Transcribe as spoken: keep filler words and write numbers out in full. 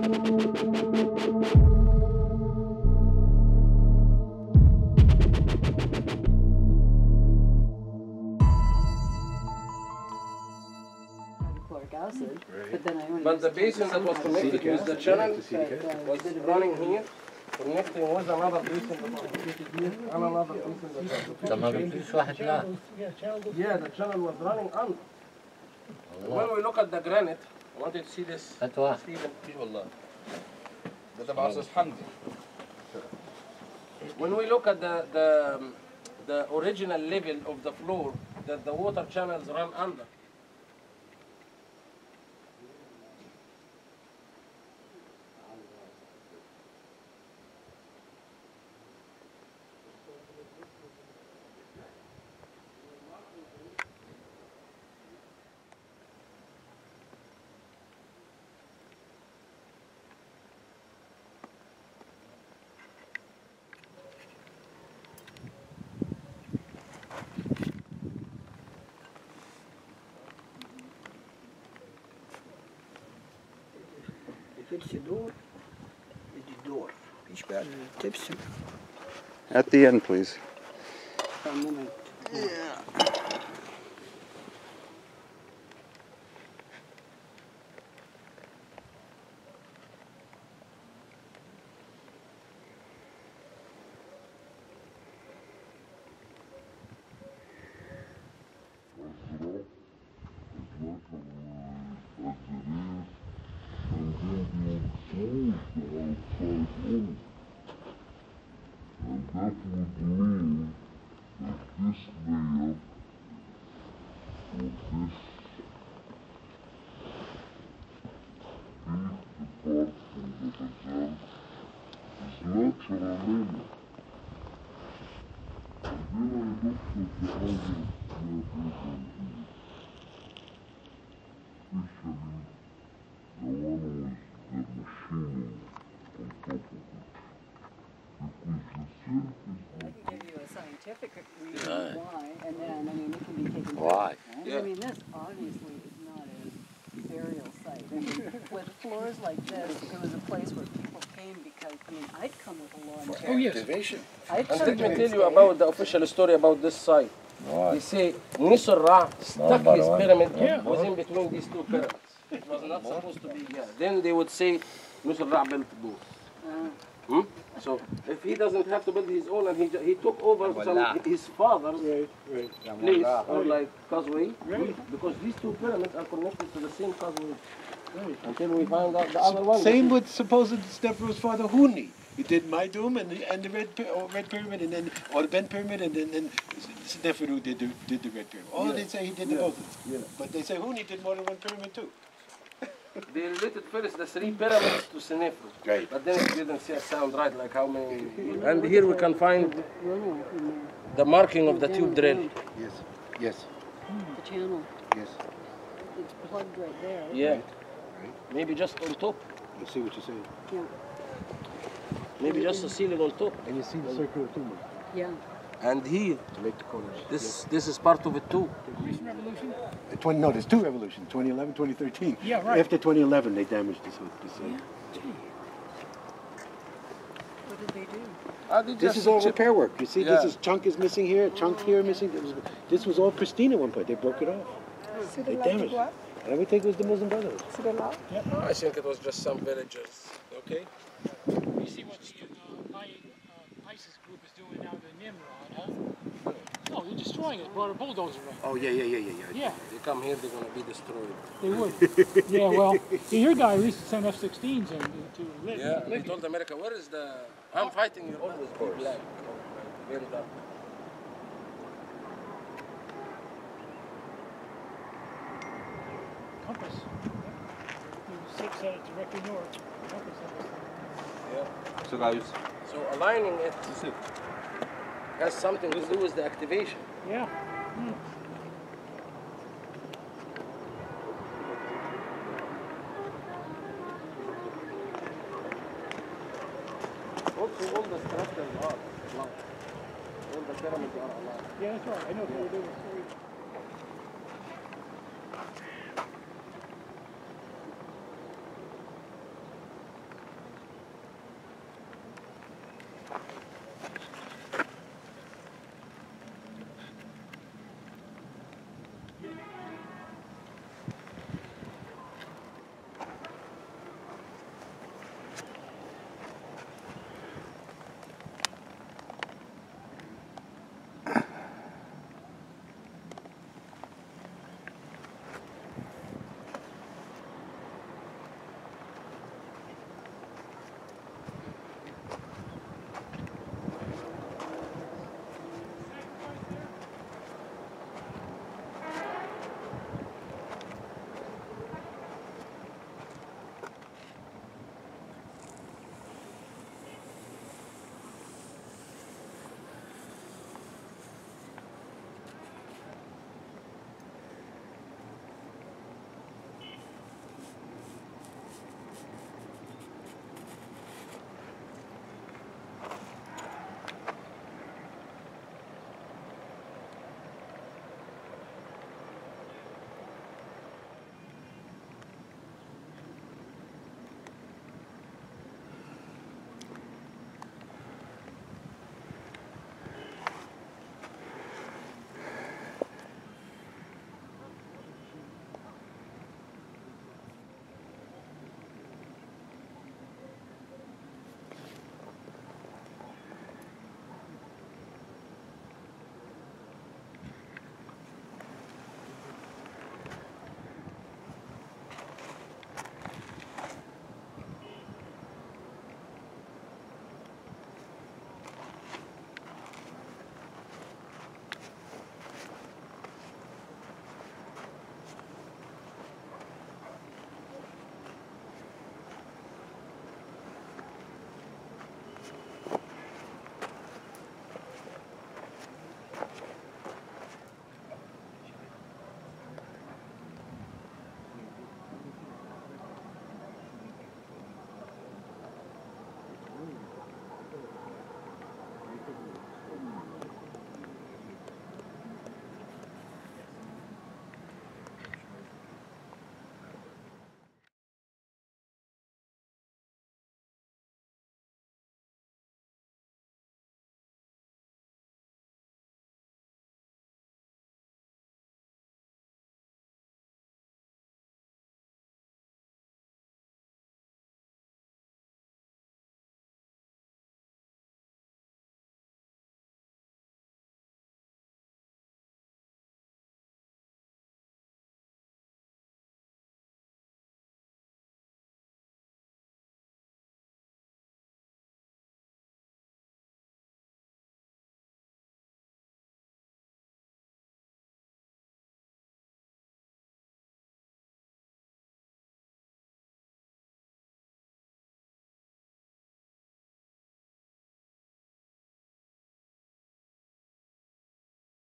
Acid, but, then I only but the basin that was connected with the channel was running here, connecting with another basin that was located here, and another basin that was located here. Yeah, the channel was running under. When we look at the granite, I want you to see this. Stephen. When we look at the, the, the original level of the floor that the water channels run under, At the end, please. Yeah. And that would mean that this layer of this deep part from the basalt is natural layer. And then I looked at the other layers on here. Especially the one with the machining on top of it. Because the surface I can give you a scientific reason yeah. why, and then, I mean, it can be taken why? Yeah. I mean, this obviously is not a burial site. I mean, with floors like this, it was a place where people came because, I mean, I'd come with a lawn chair. Oh, yes. I'd and come let me tell stay. you about the official story about this site. What? They say Nisr Ra stuck his pyramid yeah. within between these two pyramids. It was not supposed to be, yeah. Then they would say Nisr Ra built both. Uh. Hmm? So if he doesn't have to build his own, and he he took over some, his father's right, right. place or like causeway, right. because these two pyramids are connected to the same causeway. Right. Until we find out the other one. Same with supposed Stepharo's father Huni. He did Maidum and the, and the red or red pyramid, and then or the bent pyramid, and then then Stepharu did the did the red pyramid. All yeah. they say he did yeah. the both of them. Yeah. But they say Huni did more than one pyramid too. They related first the three pyramids to Senefru, right. but then it didn't sound right, like how many. And here we can find the marking of the tube drill. Yes, yes. The channel. Yes. It's plugged right there. Yeah. Right. Right. Maybe just on top. I see what you're saying. Yeah. Maybe just a ceiling on top. And you see the circular tumor. Yeah. And here, to make the corners. This yes. this is part of it too. The recent revolution? The twenty, no, there's two revolutions, twenty eleven, twenty thirteen. Yeah, right. After twenty eleven, they damaged this. this yeah. What did they do? Uh, this is all repair work. You see, yeah. this is chunk is missing here, chunk oh, here missing. This was, this was all pristine at one point. They broke it off. So they damaged it. And we think it was the Muslim Brotherhood. Yep. I think it was just some villagers. Okay? You see what the uh, I, uh, ISIS group is doing now to Nimrod, huh? No, they're destroying it. Brought a bulldozer around. Oh, yeah, yeah, yeah, yeah, yeah. Yeah. They come here, they're going to be destroyed. They would. Yeah, well, your guy at least sent F sixteens in to live. Yeah, they told America, where is the... I'm fighting you always, be black. Very dark. Compass. Six said it directly north. Compass. Yeah. So guys. So aligning it has something to do with the activation. Yeah. Mm. Also, all the structures are alive. All the pyramids are alive. Yeah, that's right. I know what they were doing.